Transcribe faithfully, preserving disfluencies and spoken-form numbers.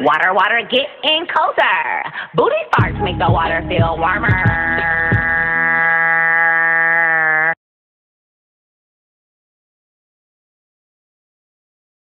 Water, water, getting colder. Booty farts make the water feel warmer.